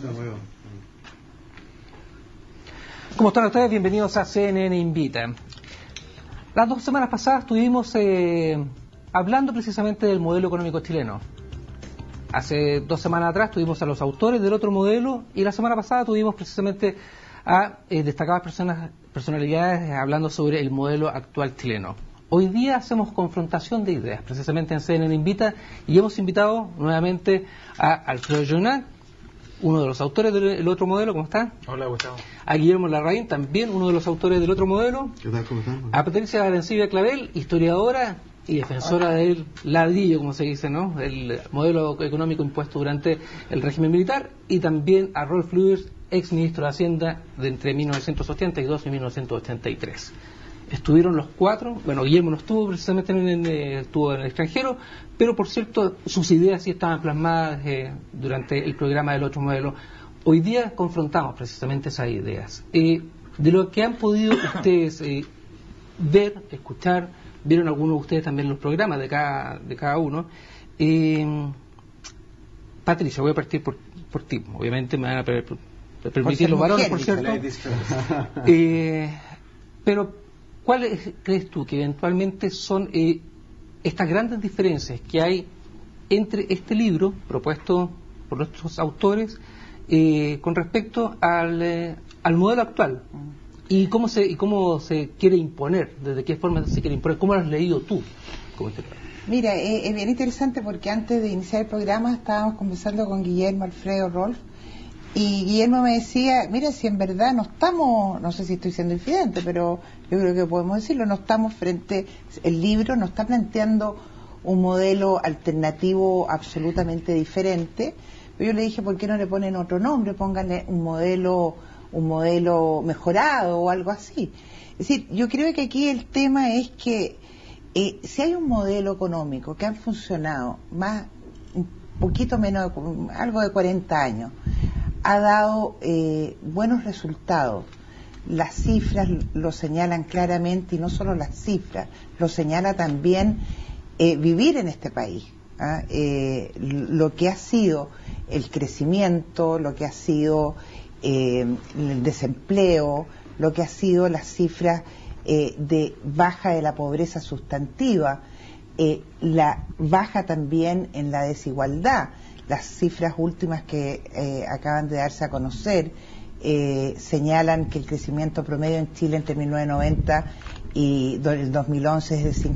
¿Cómo están ustedes? Bienvenidos a CNN Invita. Las 2 semanas pasadas estuvimos hablando precisamente del modelo económico chileno. Hace 2 semanas atrás tuvimos a los autores del otro modelo y la semana pasada tuvimos precisamente a destacadas personalidades hablando sobre el modelo actual chileno. Hoy día hacemos confrontación de ideas, precisamente en CNN Invita, y hemos invitado nuevamente a Alfredo Jonac, uno de los autores del otro modelo. ¿Cómo está? Hola, Gustavo. A Guillermo Larraín, también uno de los autores del otro modelo. ¿Qué tal? ¿Cómo están? A Patricia Arancibia Clavel, historiadora y defensora del ladrillo, como se dice, ¿no? El modelo económico impuesto durante el régimen militar. Y también a Rolf Luers, ex ministro de Hacienda de entre 1982 y 1983. Estuvieron los 4, bueno, Guillermo no estuvo precisamente, estuvo en el extranjero, pero por cierto sus ideas sí estaban plasmadas durante el programa del otro modelo. Hoy día confrontamos precisamente esas ideas. De lo que han podido ustedes ver, escuchar, vieron algunos de ustedes también los programas de cada uno. Patricia, voy a partir por ti, obviamente me van a permitir los varones, por cierto. Pero ¿cuáles crees tú que eventualmente son estas grandes diferencias que hay entre este libro propuesto por nuestros autores con respecto al modelo actual? ¿Y cómo se quiere imponer? ¿Desde qué forma se quiere imponer? ¿Cómo lo has leído tú? Mira, es bien interesante porque antes de iniciar el programa estábamos conversando con Guillermo, Alfredo, Rolf, y Guillermo me decía, mira, si en verdad no estamos, no sé si estoy siendo infidente, pero yo creo que podemos decirlo, no estamos el libro no está planteando un modelo alternativo absolutamente diferente. Pero yo le dije, ¿por qué no le ponen otro nombre? Pónganle un modelo mejorado o algo así. Es decir, yo creo que aquí el tema es que si hay un modelo económico que ha funcionado un poquito menos, algo de 40 años, ha dado buenos resultados. Las cifras lo señalan claramente, y no solo las cifras, lo señala también vivir en este país. Lo que ha sido el crecimiento, lo que ha sido el desempleo, lo que ha sido las cifras de baja de la pobreza sustantiva, la baja también en la desigualdad. Las cifras últimas que acaban de darse a conocer señalan que el crecimiento promedio en Chile entre 1990 y el 2011 es de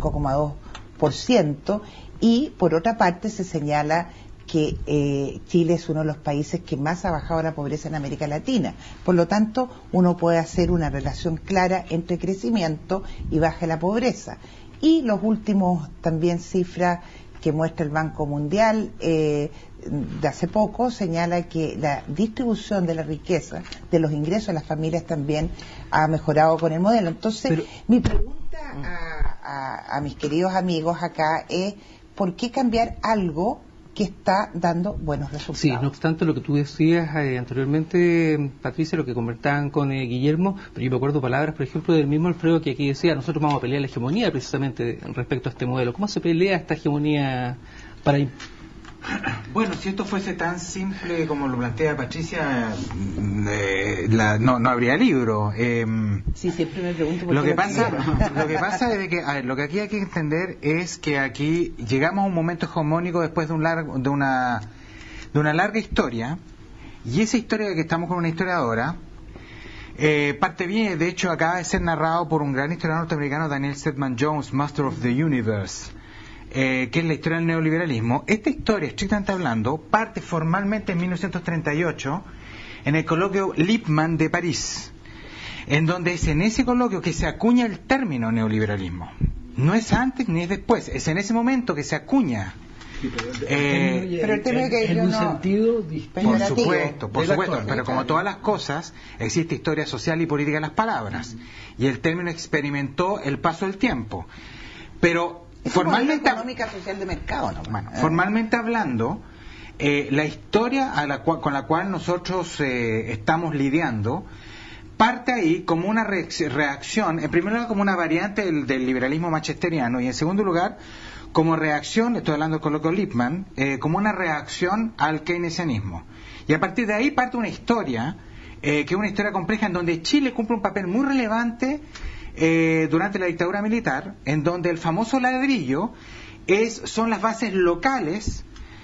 5,2%, y por otra parte se señala que Chile es uno de los países que más ha bajado la pobreza en América Latina. Por lo tanto, uno puede hacer una relación clara entre crecimiento y baja de la pobreza. Y los últimos también cifras que muestra el Banco Mundial de hace poco señala que la distribución de la riqueza, de los ingresos de las familias también ha mejorado con el modelo. Entonces, mi pregunta a mis queridos amigos acá es, ¿por qué cambiar algo que está dando buenos resultados? Sí, no obstante lo que tú decías anteriormente, Patricia, lo que comentaban con Guillermo, pero yo me acuerdo palabras, por ejemplo, del mismo Alfredo, que aquí decía, nosotros vamos a pelear la hegemonía precisamente respecto a este modelo. ¿Cómo se pelea esta hegemonía para... Bueno, si esto fuese tan simple como lo plantea Patricia, no habría libro. Sí, siempre me pregunto lo que pasa es de que, a ver, lo que aquí hay que entender es que aquí llegamos a un momento hegemónico después de una larga historia, y esa historia que estamos con una historiadora parte bien, de hecho acaba de ser narrado por un gran historiador norteamericano, Daniel Stedman Jones, Master of the Universe, que es la historia del neoliberalismo. Esta historia, estrictamente hablando, parte formalmente en 1938 en el coloquio Lippmann de París, en donde es en ese coloquio que se acuña el término neoliberalismo. No es antes ni es después, es en ese momento que se acuña. Pero el tema es que en un sentido por supuesto, pero como todas las cosas, existe historia social y política en las palabras, y el término experimentó el paso del tiempo. Pero formalmente, económica social de mercado, ¿no? Bueno, formalmente hablando, la historia con la cual nosotros estamos lidiando parte ahí como una reacción, en primer lugar como una variante del liberalismo manchesteriano, y en segundo lugar como reacción, estoy hablando del coloquio Lippmann, como una reacción al keynesianismo. Y a partir de ahí parte una historia, que es una historia compleja en donde Chile cumple un papel muy relevante durante la dictadura militar, en donde el famoso ladrillo son las bases locales,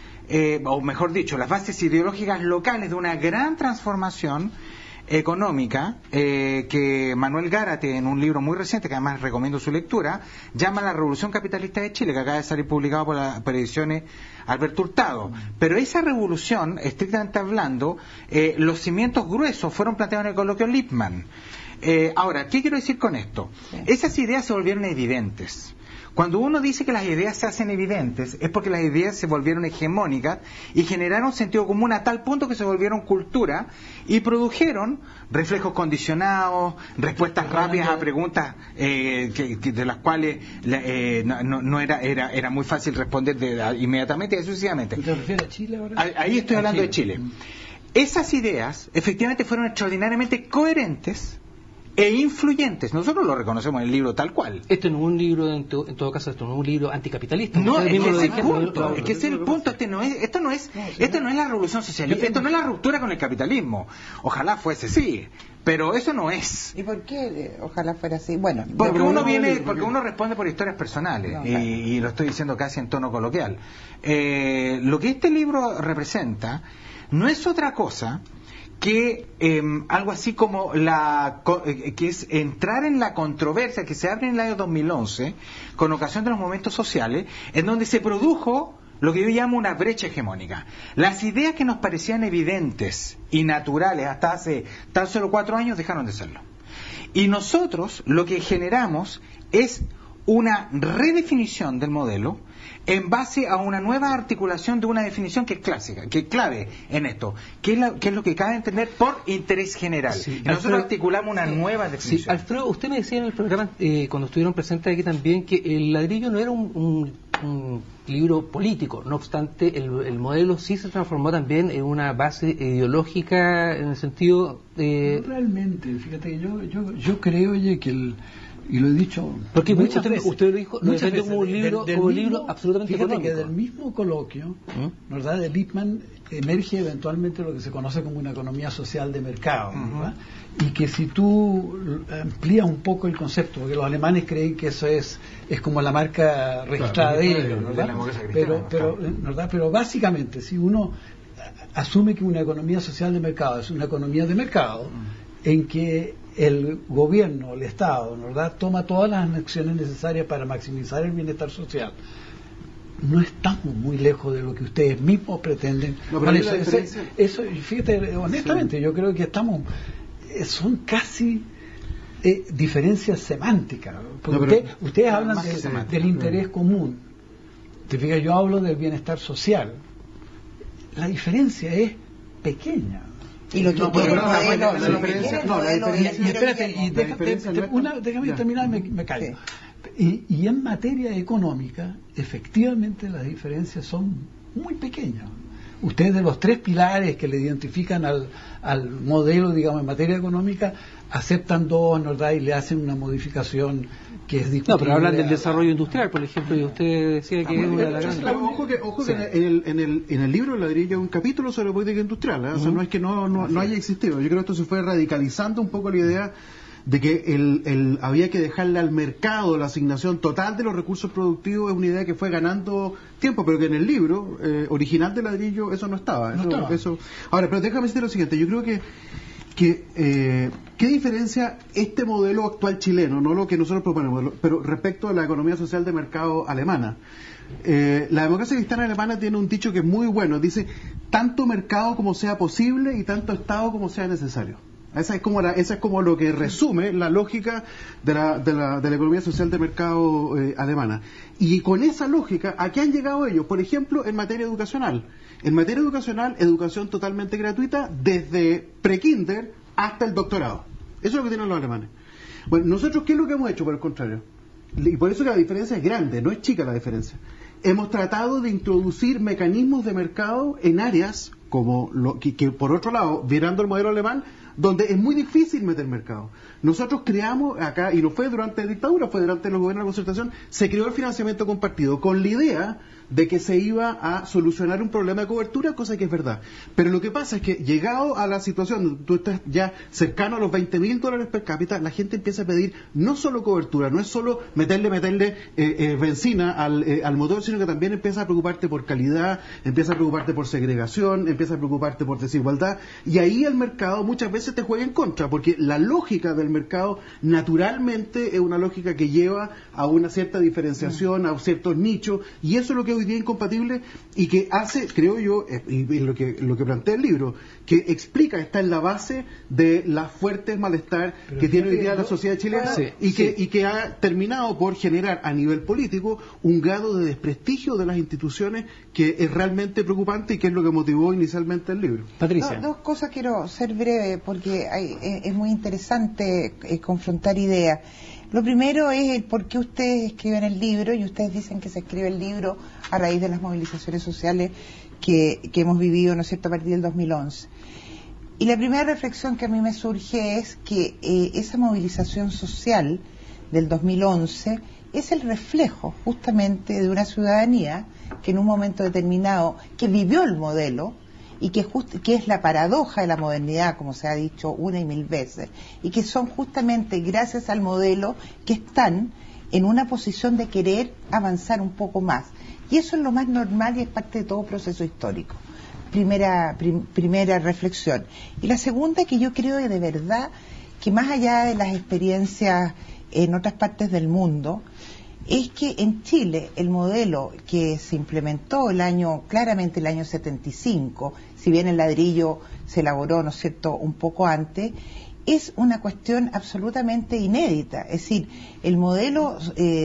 o mejor dicho, las bases ideológicas locales de una gran transformación económica que Manuel Gárate, en un libro muy reciente, que además recomiendo su lectura, llama La Revolución Capitalista de Chile, que acaba de salir publicado por ediciones Alberto Hurtado. Pero esa revolución, estrictamente hablando, los cimientos gruesos fueron planteados en el coloquio Lippmann. Ahora, ¿qué quiero decir con esto? Esas ideas se volvieron evidentes. Cuando uno dice que las ideas se hacen evidentes, es porque las ideas se volvieron hegemónicas y generaron sentido común a tal punto que se volvieron cultura y produjeron reflejos condicionados, respuestas rápidas a preguntas de las cuales no era muy fácil responder inmediatamente y sucesivamente. ¿Te refieres a Chile ahora? Ahí estoy hablando de Chile. Esas ideas efectivamente fueron extraordinariamente coherentes e influyentes. Nosotros lo reconocemos en el libro tal cual. Esto no es un libro, en todo caso, esto no es un libro anticapitalista. No, es que ese es el punto. Es que ese es el punto. Esto no es la revolución socialista. Esto no es la ruptura con el capitalismo. Ojalá fuese así, pero eso no es. ¿Y por qué ojalá fuera así? Bueno, porque uno responde por historias personales, y lo estoy diciendo casi en tono coloquial. Lo que este libro representa no es otra cosa que algo así como que es entrar en la controversia que se abre en el año 2011 con ocasión de los momentos sociales, en donde se produjo lo que yo llamo una brecha hegemónica. Las ideas que nos parecían evidentes y naturales hasta hace tan solo 4 años dejaron de serlo. Y nosotros lo que generamos es una redefinición del modelo en base a una nueva articulación de una definición que es clásica, que es clave en esto, que es lo que cabe entender por interés general. Sí, y nosotros articulamos una nueva definición. Sí, Alfredo, usted me decía en el programa, cuando estuvieron presentes aquí también, que el ladrillo no era un libro político. No obstante, el modelo sí se transformó también en una base ideológica en el sentido... No realmente, fíjate, yo creo, oye, que y lo he dicho porque muchas veces, usted lo dijo, muchas veces, como un libro, absolutamente fíjate económico. que del mismo coloquio, ¿verdad?, de Lippmann emerge eventualmente lo que se conoce como una economía social de mercado, ¿verdad? Y que si tú amplías un poco el concepto, porque los alemanes creen que eso es como la marca registrada de ellos, ¿verdad? ¿verdad? Pero básicamente, si uno asume que una economía social de mercado es una economía de mercado en que el gobierno, el Estado, ¿verdad?, toma todas las acciones necesarias para maximizar el bienestar social, no estamos muy lejos de lo que ustedes mismos pretenden. No, pero eso, fíjate, honestamente, yo creo que son casi diferencias semánticas, porque ustedes hablan del interés común, te fijas, yo hablo del bienestar social, la diferencia es pequeña. Y lo que déjame terminar, me callo. Y en materia económica, efectivamente las diferencias son muy pequeñas. Ustedes, de los 3 pilares que le identifican al modelo, digamos, en materia económica, aceptan 2, ¿verdad?, y le hacen una modificación que es discutible. No, pero hablan del desarrollo industrial, por ejemplo, y usted decía que es una de las grandes. Ojo que en el libro El ladrillo hay un capítulo sobre política industrial, o sea, no es que no haya existido. Yo creo que esto se fue radicalizando un poco la idea de que había que dejarle al mercado la asignación total de los recursos productivos. Es una idea que fue ganando tiempo, pero que en el libro original de ladrillo eso no estaba. Ahora, pero déjame decir lo siguiente, yo creo que ¿qué diferencia este modelo actual chileno, no lo que nosotros proponemos, pero respecto a la economía social de mercado alemana? La democracia cristiana alemana tiene un dicho que es muy bueno, dice: tanto mercado como sea posible y tanto Estado como sea necesario. Esa es como lo que resume la lógica de la economía social de mercado alemana. Y con esa lógica, ¿a qué han llegado ellos? Por ejemplo, en materia educacional. En materia educacional, educación totalmente gratuita desde prekinder hasta el doctorado. Eso es lo que tienen los alemanes. Bueno, nosotros, ¿qué es lo que hemos hecho, por el contrario? Y por eso que la diferencia es grande, no es chica la diferencia. Hemos tratado de introducir mecanismos de mercado en áreas como que por otro lado, mirando el modelo alemán, donde es muy difícil meter mercado. Nosotros creamos acá, y no fue durante la dictadura, fue durante los gobiernos de la concertación, se creó el financiamiento compartido con la idea de que se iba a solucionar un problema de cobertura, cosa que es verdad. Pero lo que pasa es que, llegado a la situación donde tú estás ya cercano a los $20.000 per cápita, la gente empieza a pedir no solo cobertura, no es solo meterle benzina al motor, sino que también empieza a preocuparte por calidad, empieza a preocuparte por segregación, empieza a preocuparte por desigualdad, y ahí el mercado muchas veces te juega en contra, porque la lógica del mercado naturalmente es una lógica que lleva a una cierta diferenciación, a ciertos nichos, y eso es lo que hoy día es incompatible y que hace, creo yo, y lo que plantea el libro, que explica, está en la base de la fuerte malestar que tiene hoy día la sociedad chilena, y que ha terminado por generar a nivel político un grado de desprestigio de las instituciones que es realmente preocupante y que es lo que motivó inicialmente el libro. Patricia. Dos cosas, quiero ser breve porque es muy interesante confrontar ideas. Lo primero es el por qué ustedes escriben el libro, y ustedes dicen que se escribe el libro a raíz de las movilizaciones sociales que hemos vivido, ¿no es cierto?, a partir del 2011. Y la primera reflexión que a mí me surge es que esa movilización social del 2011 es el reflejo justamente de una ciudadanía que en un momento determinado, que vivió el modelo, y que es la paradoja de la modernidad, como se ha dicho una y mil veces, y que son justamente gracias al modelo que están en una posición de querer avanzar un poco más. Y eso es lo más normal y es parte de todo proceso histórico. Primera reflexión. Y la segunda, que yo creo de verdad que más allá de las experiencias en otras partes del mundo, es que en Chile el modelo que se implementó claramente el año 75, si bien el ladrillo se elaboró, ¿no es cierto?, un poco antes, es una cuestión absolutamente inédita. Es decir, el modelo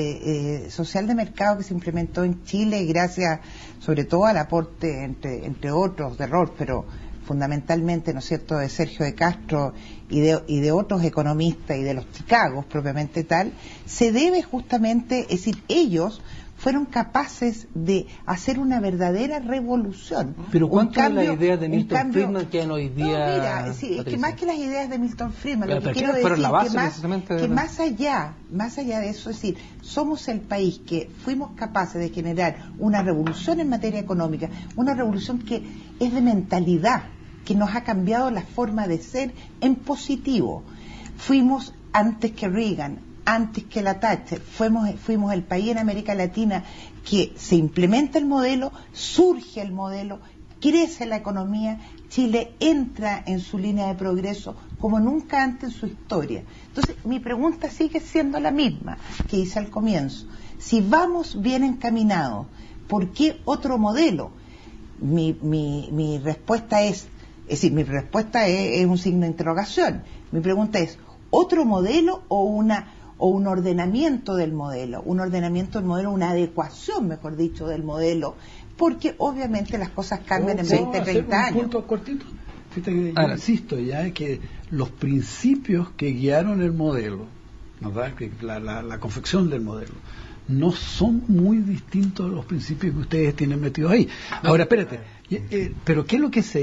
social de mercado que se implementó en Chile, gracias sobre todo al aporte, entre otros, de Rolf, pero fundamentalmente, ¿no es cierto?, de Sergio de Castro y de otros economistas y de los Chicagos propiamente tal, se debe justamente, es decir, ellos fueron capaces de hacer una verdadera revolución. Pero ¿cuánto de las ideas de Milton Friedman quedan hoy día? No, mira, sí, es que más que las ideas de Milton Friedman, lo que quiero decir es la base, que más allá de eso, es decir, somos el país que fuimos capaces de generar una revolución en materia económica, una revolución que es de mentalidad, que nos ha cambiado la forma de ser en positivo. Fuimos antes que Reagan, antes que la Thatcher, fuimos el país en América Latina que se implementa el modelo, surge el modelo, crece la economía, Chile entra en su línea de progreso como nunca antes en su historia. Entonces, mi pregunta sigue siendo la misma que hice al comienzo. Si vamos bien encaminados, ¿por qué otro modelo? Mi respuesta es un signo de interrogación. Mi pregunta es, ¿otro modelo o un ordenamiento del modelo? Un ordenamiento del modelo, una adecuación, mejor dicho, del modelo, porque obviamente las cosas cambian en 20, 30 años. Un punto cortito. Fíjate que yo insisto ya que los principios que guiaron el modelo, ¿verdad?, que la confección del modelo, no son muy distintos a los principios que ustedes tienen metidos ahí. Ahora, espérate, pero ¿qué es lo que se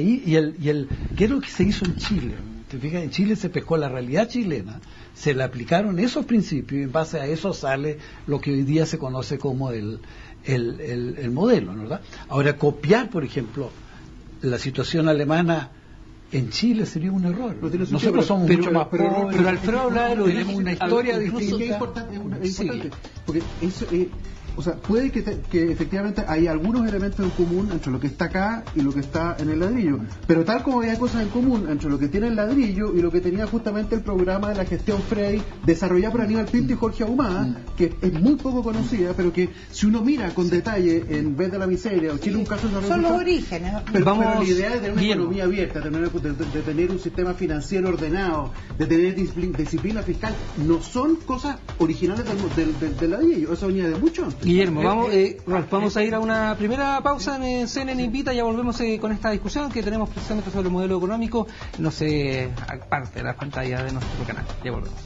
hizo en Chile? ¿Te fijas? En Chile se pescó la realidad chilena, se le aplicaron esos principios y en base a eso sale lo que hoy día se conoce como el modelo, ¿verdad? Ahora, copiar, por ejemplo, la situación alemana en Chile sería un error. Nosotros somos mucho más pobres, pero Alfredo hablaba de tenemos una historia distinta. Es importante, porque eso, o sea, puede que efectivamente hay algunos elementos en común entre lo que está acá y lo que está en el ladrillo, pero tal como hay cosas en común entre lo que tiene el ladrillo y lo que tenía justamente el programa de la gestión Frey desarrollado por Aníbal Pinto y Jorge Ahumada, que es muy poco conocida, pero que si uno mira con detalle en vez de la miseria o Chile un caso de son los orígenes. Pero la idea de tener una economía abierta, de tener un sistema financiero ordenado, de tener disciplina fiscal, no son cosas originales del ladrillo, eso venía de mucho antes. Guillermo, vamos a ir a una primera pausa en CNN Invita, ya volvemos con esta discusión que tenemos precisamente sobre el modelo económico, no sé, aparte de la pantalla de nuestro canal, ya volvemos.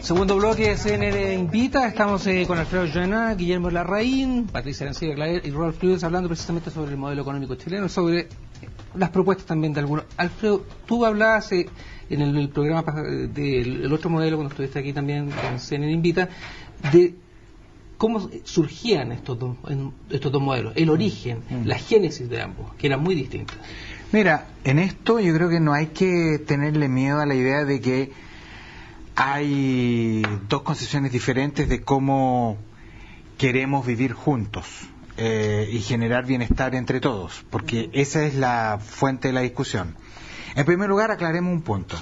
Segundo bloque de CNN Invita. Estamos con Alfredo Joana, Guillermo Larraín, Patricia Arancibia Claver y Rolf Flügers hablando precisamente sobre el modelo económico chileno, sobre las propuestas también de algunos. Alfredo, tú hablabas en el programa del otro modelo, cuando estuviste aquí también en CNN Invita, de cómo surgían estos dos modelos, el origen, la génesis de ambos, que eran muy distintas. Mira, en esto yo creo que no hay que tenerle miedo a la idea de que hay dos concepciones diferentes de cómo queremos vivir juntos y generar bienestar entre todos, porque esa es la fuente de la discusión. En primer lugar, aclaremos un punto.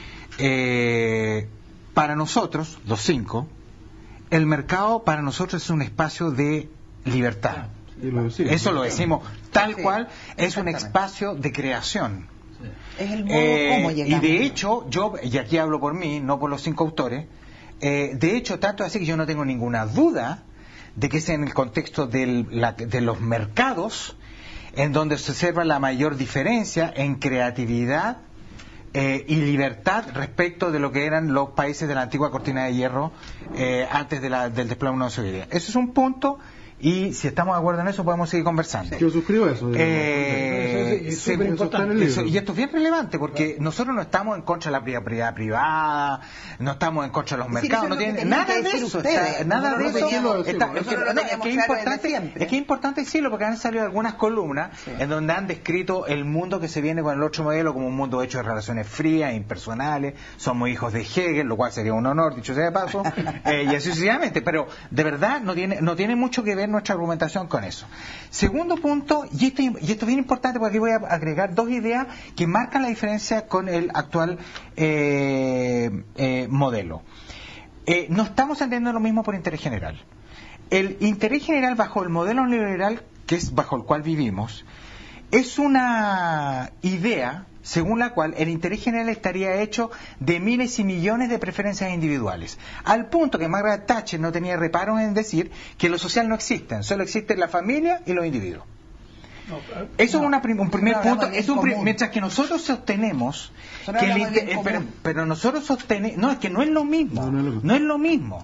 Para nosotros, los 5, el mercado para nosotros es un espacio de libertad. Eso lo decimos tal cual, es un espacio de creación. Es el modo como llegamos. Y de hecho, yo, y aquí hablo por mí, no por los 5 autores, de hecho, tanto así que yo no tengo ninguna duda de que es en el contexto de los mercados en donde se observa la mayor diferencia en creatividad y libertad respecto de lo que eran los países de la antigua cortina de hierro antes del desplome de la Unión Soviética. Eso es un punto. Y si estamos de acuerdo en eso, podemos seguir conversando. Yo suscribo eso. Es súper importante. Y esto es bien relevante, porque nosotros no estamos en contra de la propiedad privada, no estamos en contra de los mercados, no tienen nada de eso. Nada de eso. Es que es importante decirlo, porque han salido algunas columnas en donde han descrito el mundo que se viene con el otro modelo como un mundo hecho de relaciones frías, impersonales, somos hijos de Hegel, lo cual sería un honor, dicho sea de paso, y así sucesivamente. Pero de verdad no tiene mucho que ver nuestra argumentación con eso. Segundo punto, y esto es bien importante porque aquí voy a agregar 2 ideas que marcan la diferencia con el actual modelo. No estamos entendiendo lo mismo por interés general. El interés general bajo el modelo neoliberal, que es bajo el cual vivimos, es una idea según la cual el interés general estaría hecho de miles y millones de preferencias individuales, al punto que Margaret Thatcher no tenía reparos en decir que lo social no existe, solo existe la familia y los individuos. Eso es un primer punto, mientras que nosotros sostenemos pero nosotros sostenemos, no, es que no es lo mismo, no es lo mismo.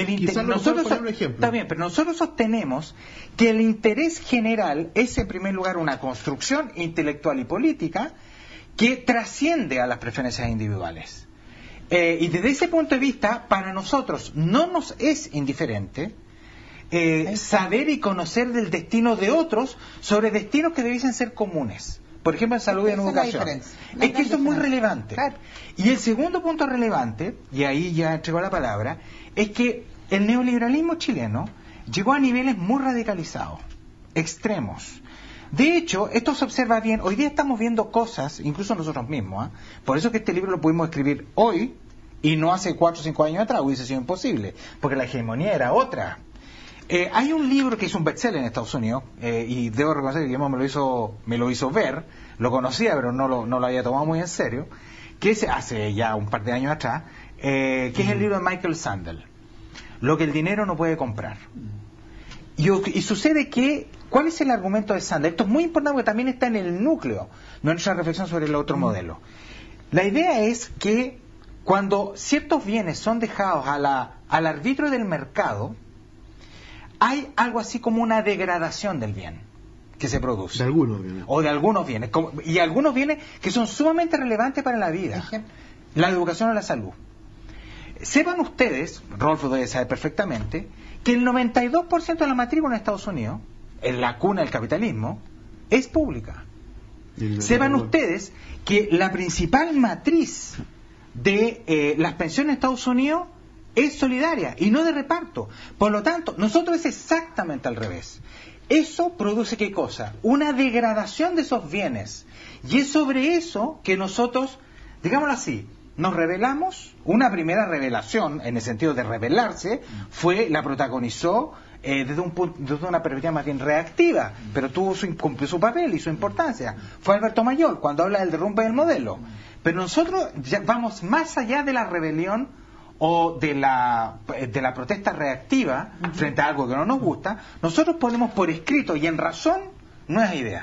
Está bien, pero nosotros sostenemos que el interés general es en primer lugar una construcción intelectual y política que trasciende a las preferencias individuales. Y desde ese punto de vista, para nosotros no nos es indiferente saber y conocer del destino de otros sobre destinos que debiesen ser comunes. Por ejemplo, en salud y en educación. Es que eso es muy relevante. Claro. Y el segundo punto relevante, y ahí ya entregó la palabra, es que el neoliberalismo chileno llegó a niveles muy radicalizados, extremos. De hecho, esto se observa bien. Hoy día estamos viendo cosas, incluso nosotros mismos. Por eso que este libro lo pudimos escribir hoy y no hace 4 o 5 años atrás. Hubiese sido imposible, porque la hegemonía era otra. Hay un libro que es un bestseller en Estados Unidos, y debo reconocer que Guillermo me lo hizo ver. Lo conocía, pero no lo había tomado muy en serio, que es hace ya un par de años atrás, que es el libro de Michael Sandel, Lo que el dinero no puede comprar. Y sucede que, ¿cuál es el argumento de Sandel? Esto es muy importante porque también está en el núcleo de nuestra reflexión sobre el otro modelo. La idea es que cuando ciertos bienes son dejados al arbitrio del mercado, hay algo así como una degradación del bien que se produce. De algunos bienes. O de algunos bienes. Y algunos bienes que son sumamente relevantes para la vida. La educación o la salud. Sepan ustedes, Rolf debe saber perfectamente, que el 92% de la matrícula en Estados Unidos, en la cuna del capitalismo, es pública. Sepan ustedes que la principal matriz de las pensiones en Estados Unidos es solidaria y no de reparto. Por lo tanto, nosotros es exactamente al revés. Eso produce ¿qué cosa? Una degradación de esos bienes. Y es sobre eso que nosotros, digámoslo así, nos rebelamos. Una primera revelación, en el sentido de rebelarse, la protagonizó desde una perspectiva más bien reactiva, pero cumplió su papel y su importancia. Fue Alberto Mayor, cuando habla del derrumbe del modelo. Pero nosotros ya vamos más allá de la rebelión o de la protesta reactiva frente a algo que no nos gusta. Nosotros ponemos por escrito y en razón nuevas ideas.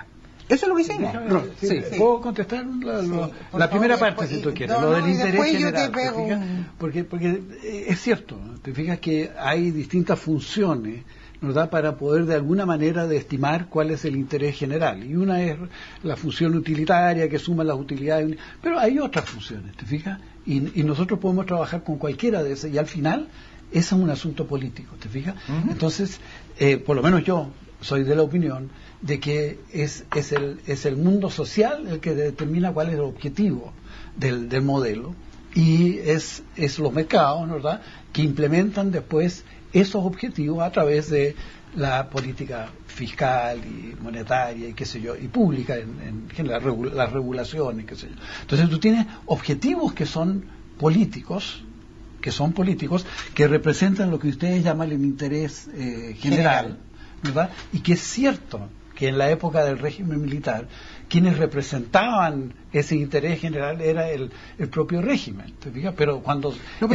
Eso es lo que hicimos. Sí. ¿Puedo contestar la primera parte, si tú quieres? Lo del interés general. Porque es cierto, te fijas que hay distintas funciones, nos da para poder de alguna manera de estimar cuál es el interés general. Y una es la función utilitaria que suma las utilidades, pero hay otras funciones, ¿te fijas? Y nosotros podemos trabajar con cualquiera de esas y al final ese es un asunto político, ¿te fijas? Entonces, por lo menos yo soy de la opinión de que es el mundo social el que determina cuál es el objetivo del modelo y es los mercados, ¿verdad?, que implementan después esos objetivos a través de la política fiscal y monetaria y qué sé yo, y pública en general, las regulaciones, qué sé yo. Entonces tú tienes objetivos que son políticos, que representan lo que ustedes llaman el interés general, ¿verdad? Y que es cierto que en la época del régimen militar quienes representaban ese interés general era el propio régimen, ¿te fijas? Pero cuando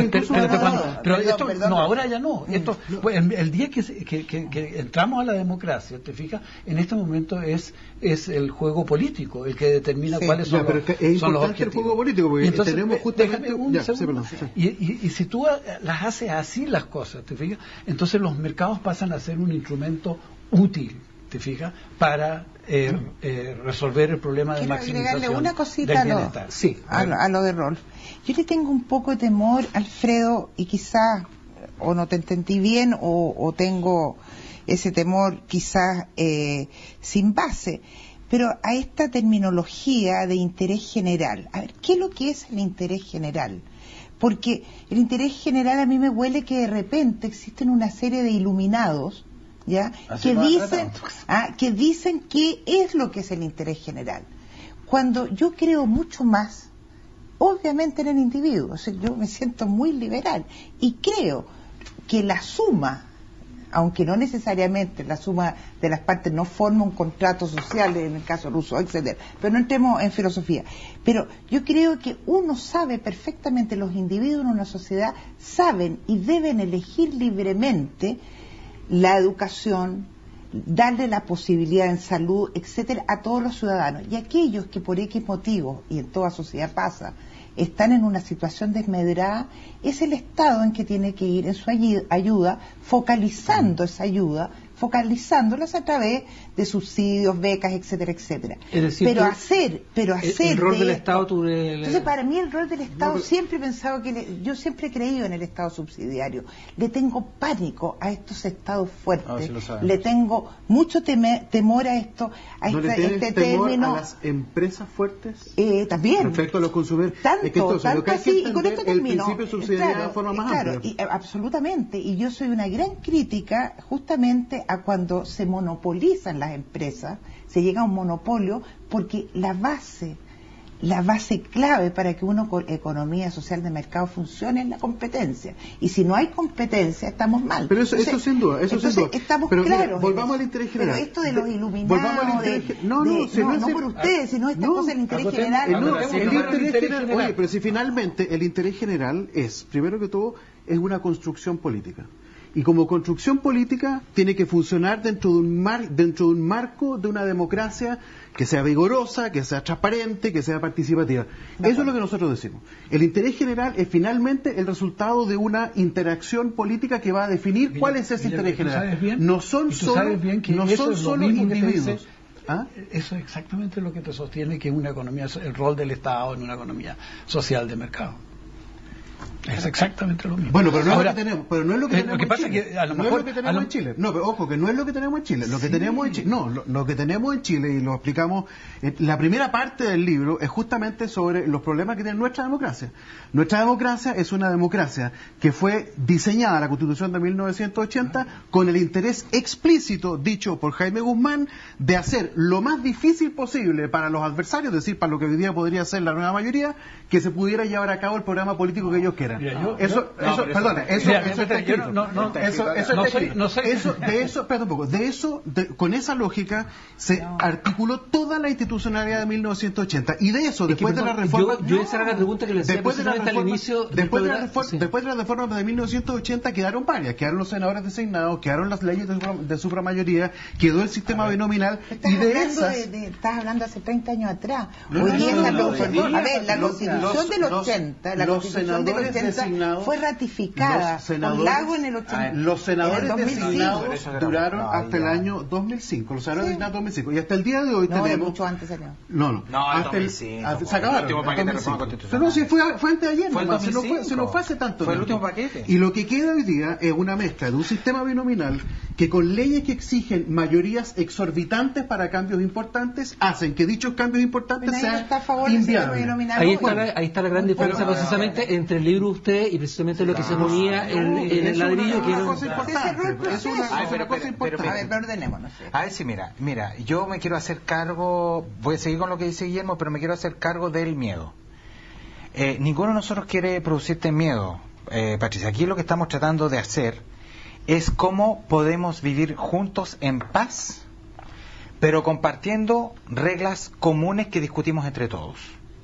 ahora ya no. Esto, pues, el día que entramos a la democracia, ¿te fijas? En este momento es el juego político el que determina cuáles son los objetivos. Es importante el juego político porque entonces, tenemos justamente y si tú las haces así las cosas, ¿te fijas? Entonces los mercados pasan a ser un instrumento útil, ¿te fijas?, para resolver el problema de maximización. Quiero agregarle una cosita a lo de Rolf. Yo le tengo un poco de temor, Alfredo, y quizás o no te entendí bien o tengo ese temor quizás sin base, pero a esta terminología de interés general. A ver, ¿qué es lo que es el interés general? Porque el interés general a mí me huele que de repente existen una serie de iluminados, ¿ya?, que dicen qué es lo que es el interés general, cuando yo creo mucho más obviamente en el individuo. O sea, yo me siento muy liberal y creo que la suma, aunque no necesariamente la suma de las partes no forma un contrato social en el caso ruso, etcétera, pero no entremos en filosofía, pero yo creo que uno sabe perfectamente, los individuos en una sociedad saben y deben elegir libremente la educación, darle la posibilidad en salud, etcétera, a todos los ciudadanos. Y aquellos que por X motivos, y en toda sociedad pasa, están en una situación desmedrada, es el Estado en que tiene que ir en su ayuda, focalizando esa ayuda, focalizándolas a través de subsidios, becas, etcétera, etcétera. Es decir, pero hacer el rol del Estado. Entonces, para mí el rol del Estado, siempre he pensado que yo siempre he creído en el Estado subsidiario. Le tengo pánico a estos Estados fuertes. Le tengo mucho temor a esto, a este término. ¿A las empresas fuertes? También. Respecto a los consumidores. Tanto así, y con esto termino. El principio subsidiario de forma más amplia. Y, absolutamente. Y yo soy una gran crítica justamente a cuando se monopolizan las empresas, se llega a un monopolio, porque la base clave para que una economía social de mercado funcione es la competencia. Y si no hay competencia, estamos mal. Pero eso sin duda. Estamos pero claros. Mira, volvamos al interés general. Pero esto de los iluminados, no por ustedes, sino esta cosa del interés general. El interés general. Oye, pero si finalmente el interés general es, primero que todo, es una construcción política. Y como construcción política tiene que funcionar dentro de un marco de una democracia que sea vigorosa, que sea transparente, que sea participativa. Eso es lo que nosotros decimos. El interés general es finalmente el resultado de una interacción política que va a definir cuál es ese interés general. No son solo individuos. Eso es exactamente lo que te sostiene que es una economía, el rol del Estado en una economía social de mercado. Es exactamente lo mismo. Bueno, pero no es lo que tenemos. Pero no es lo que tenemos. Lo que pasa es que a lo mejor no es lo que tenemos en Chile. No, pero ojo, que no es lo que tenemos en Chile. Lo que tenemos en Chile. No, lo que tenemos en Chile, y lo explicamos, la primera parte del libro es justamente sobre los problemas que tiene nuestra democracia. Nuestra democracia es una democracia que fue diseñada, la Constitución de 1980, con el interés explícito, dicho por Jaime Guzmán, de hacer lo más difícil posible para los adversarios, es decir, para lo que hoy día podría ser la nueva mayoría, que se pudiera llevar a cabo el programa político que ellos quieran. etcétera. Mira, yo- Perdona, eso Mira, está espera, escrito. yo no- Eso está no soy- escrito. no soy- Espera un poco, con esa lógica se articuló toda la institucionalidad de 1980 y de eso, Es que, después de la perdón, reforma... yo esa era la pregunta que le hacía precisamente al inicio del programa. Sí. Después de la reforma de 1980 quedaron varias, quedaron los senadores designados, quedaron las leyes de supramayoría, quedó el sistema binominal y de esas... Estás hablando hace 30 años atrás. No, Hoy no, día no, esa no, constitución- no, a ver, la los- constitución del los- 80, la los constitución del senadores 80 designados- fue ratificada con Lago en el 80. Los senadores en el 2005. designados duraron hasta el año 2005. Los senadores designados 2005. Y hasta el día de hoy No, tenemos... mucho antes salió. No, No, el hasta 2005, se acabaron. el último paquete de el reforma 2005. constitucional. No, sí, fue antes de ayer, Fue el nomás, se nos 2005. fue hace tanto Fue el tiempo. último paquete. Y lo que queda hoy día es una mezcla de un sistema binominal que con leyes que exigen mayorías exorbitantes para cambios importantes hacen que dichos cambios importantes Pero nadie sean está a favor del sistema inviables. binominal. Ahí está la gran diferencia precisamente entre el libro de usted y precisamente lo que se ponía en el ladrillo, que Es era una cosa importante. Es una Ay, pero, cosa pero, importante. A ver, pero ordenémonos. A ver si mira, yo me quiero hacer cargo, voy a seguir con lo que dice Guillermo, pero me quiero hacer cargo del miedo. Ninguno de nosotros quiere producirte miedo, Patricia. Aquí lo que estamos tratando de hacer es cómo podemos vivir juntos en paz, pero compartiendo reglas comunes que discutimos entre todos.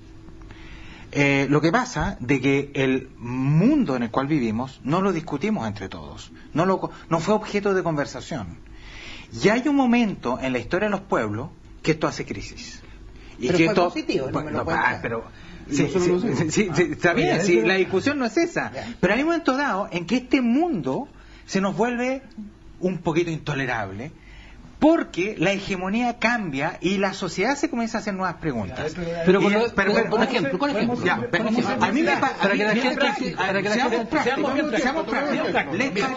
Lo que pasa de que el mundo en el cual vivimos no lo discutimos entre todos, no fue objeto de conversación. Y hay un momento en la historia de los pueblos que esto hace crisis. Y Pero que fue esto, positivo, no me lo puedes negar. pero sí, está bien, sí, la discusión no es esa. Pero hay un momento dado en que este mundo se nos vuelve un poquito intolerable, porque la hegemonía cambia y la sociedad se comienza a hacer nuevas preguntas. Pero Y- con ejemplo. Ya, pero a mí me para que la gente seamos prácticos, seamos prácticos.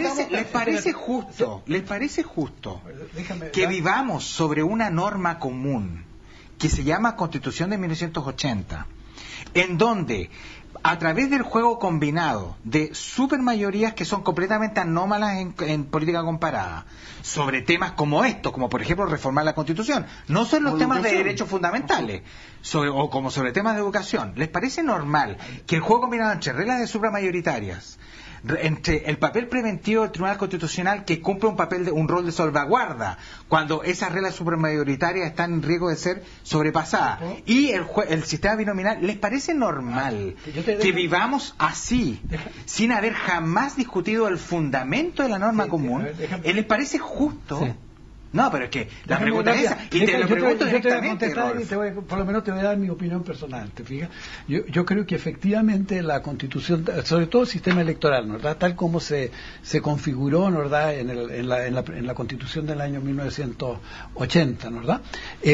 ¿Les parece justo Déjame- que vivamos sobre una norma común que se llama Constitución de 1980, en donde a través del juego combinado de supermayorías que son completamente anómalas en política comparada, sobre temas como estos, como por ejemplo reformar la Constitución, no son los temas de derechos fundamentales, o como sobre temas de educación, ¿les parece normal que el juego combinado entre reglas de supramayoritarias, entre el papel preventivo del Tribunal Constitucional, que cumple un rol de salvaguarda cuando esas reglas supramayoritarias están en riesgo de ser sobrepasadas, y el sistema binominal, les parece normal que vivamos así sin haber jamás discutido el fundamento de la norma común? ¿Les parece justo? Sí. No, pero es que la Déjame pregunta es esa, rápida. y te lo pregunto Yo te voy a directamente, contestar y Rolf. por lo menos te voy a dar mi opinión personal, ¿te fijas? Yo creo que efectivamente la Constitución, sobre todo el sistema electoral, ¿no? ¿verdad? Tal como se configuró, ¿no? ¿verdad? En la Constitución del año 1980, ¿no? ¿verdad?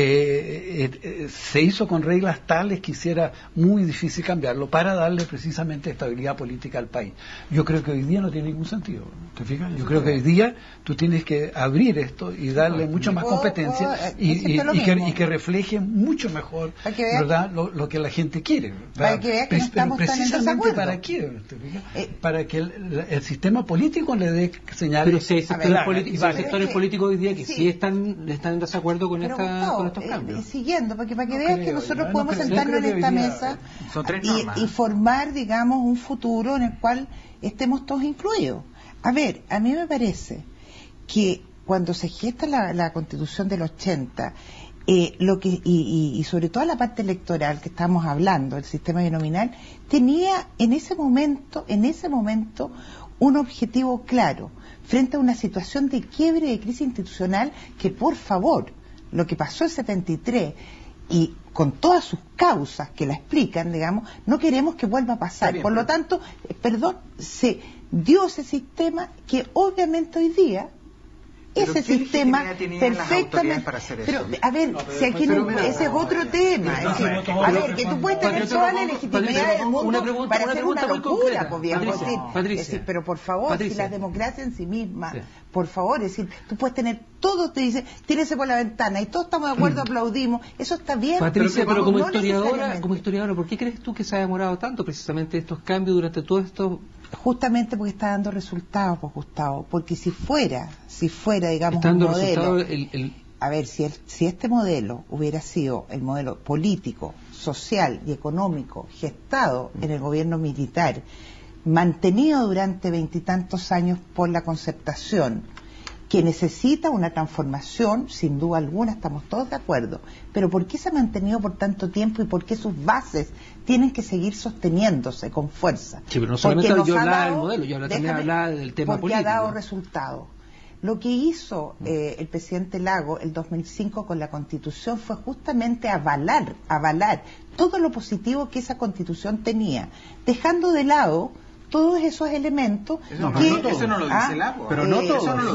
Se hizo con reglas tales que hiciera muy difícil cambiarlo para darle precisamente estabilidad política al país. Yo creo que hoy día no tiene ningún sentido, ¿te fijas? Yo creo que hoy día tú tienes que abrir esto y darle mucho más competencia y que refleje mucho mejor, Para que veas- ¿verdad? Lo que la gente quiere, ¿verdad? Para que veas que no estamos tan en precisamente desacuerdo. para qué, ¿te fijas? Para que el sistema político le dé señales. Pero si hay sectores, claras y válidas. sectores políticos hoy día que Sí. sí están en desacuerdo con Pero, Gustavo, con estos cambios. siguiendo, para que No veas que creo, nosotros no podemos creo. sentarnos Yo en creo que esta hoy día- mesa Son tres normas. y formar, digamos, un futuro en el cual estemos todos incluidos. A ver, a mí me parece que cuando se gesta la Constitución del 80, y sobre todo la parte electoral que estamos hablando, el sistema binominal, tenía en ese momento un objetivo claro frente a una situación de quiebre, de crisis institucional, que por favor, lo que pasó en 73 y con todas sus causas que la explican, digamos, no queremos que vuelva a pasar. Bien, por lo tanto, se dio ese sistema que obviamente hoy día ¿Pero ese qué sistema legitimidad tenían las autoridades perfectamente, para hacer eso? pero a ver, si aquí ese es otro tema, es decir, a ver, que tú puedes tener toda la legitimidad del mundo para hacer una locura, pues, viejo, es decir, pero por favor, si la democracia en sí misma, por favor, es decir, tú puedes tener todo, te dice, tírese por la ventana y todos estamos de acuerdo, aplaudimos, eso está bien. Patricia, pero no necesariamente. como historiadora, ¿por qué crees tú que se ha demorado tanto precisamente estos cambios durante todo esto? Justamente porque está dando resultados, pues, Gustavo, porque si fuera, digamos, Está un dando modelo, resultados a ver, si este modelo hubiera sido el modelo político, social y económico gestado en el gobierno militar, mantenido durante 20 y tantos años por la concertación, que necesita una transformación, sin duda alguna, estamos todos de acuerdo, pero ¿por qué se ha mantenido por tanto tiempo y por qué sus bases tienen que seguir sosteniéndose con fuerza? Sí, pero no solamente yo hablaba del modelo, yo también hablaba del tema porque político. Ha dado resultados. Lo que hizo el presidente Lago el 2005 con la Constitución fue justamente avalar todo lo positivo que esa Constitución tenía, dejando de lado todos esos elementos eso no lo dice Lago. Pero no todo.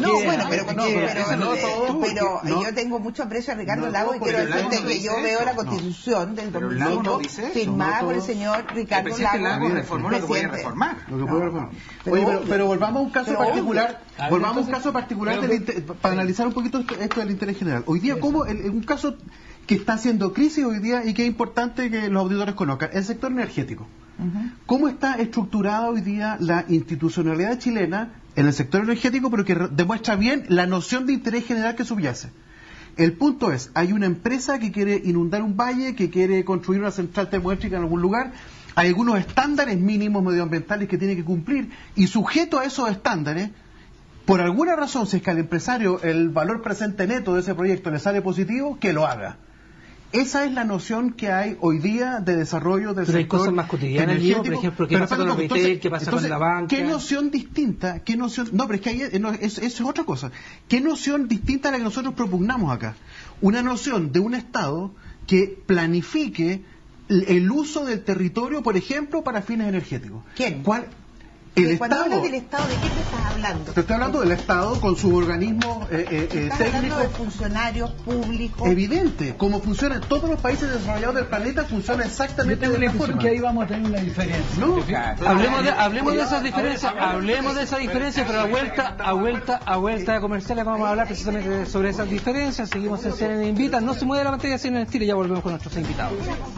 Pero yo tengo mucho aprecio a Ricardo Lago y quiero decirte que yo veo la Constitución del 2005 firmada por el señor Ricardo Lago. Reformó lo que podía reformar. Pero volvamos a un caso particular. Volvamos a un caso particular para analizar un poquito esto del interés general. Hoy día, ¿cómo un caso que está haciendo crisis hoy día y que es importante que los auditores conozcan? El sector energético. ¿Cómo está estructurada hoy día la institucionalidad chilena en el sector energético, pero que demuestra bien la noción de interés general que subyace? El punto es, hay una empresa que quiere inundar un valle, que quiere construir una central termoeléctrica en algún lugar, hay algunos estándares mínimos medioambientales que tiene que cumplir, y sujeto a esos estándares, por alguna razón, si es que al empresario el valor presente neto de ese proyecto le sale positivo, que lo haga. Esa es la noción que hay hoy día de desarrollo del sector. Pero hay cosas más cotidianas, por ejemplo, ¿qué pasa con los retail? ¿Qué pasa con la banca? ¿Qué noción distinta? No, pero es que ahí eso es otra cosa. ¿Qué noción distinta a la que nosotros propugnamos acá? Una noción de un Estado que planifique el uso del territorio, por ejemplo, para fines energéticos. ¿Quién? ¿Cuál? Cuando hablas del Estado, ¿de qué te estás hablando? Te estoy hablando del Estado con sus organismos técnicos. Hablando de funcionarios públicos. Evidente, como funciona en todos los países desarrollados del planeta, funciona exactamente de la forma. Que ahí vamos a tener una diferencia. No, hablemos de esas diferencias, pero a vuelta de comerciales vamos a hablar precisamente sobre esas diferencias. Seguimos en CNN Invita, no se mueve la pantalla, CNN Estilo, y ya volvemos con nuestros invitados.